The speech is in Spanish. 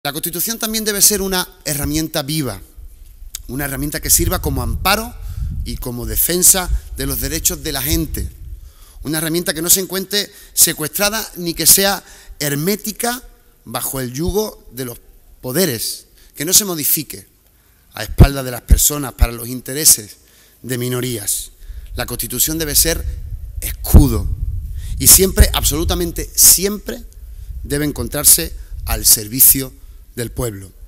La Constitución también debe ser una herramienta viva, una herramienta que sirva como amparo y como defensa de los derechos de la gente, una herramienta que no se encuentre secuestrada ni que sea hermética bajo el yugo de los poderes, que no se modifique a espaldas de las personas para los intereses de minorías. La Constitución debe ser escudo y siempre, absolutamente siempre, debe encontrarse al servicio del pueblo.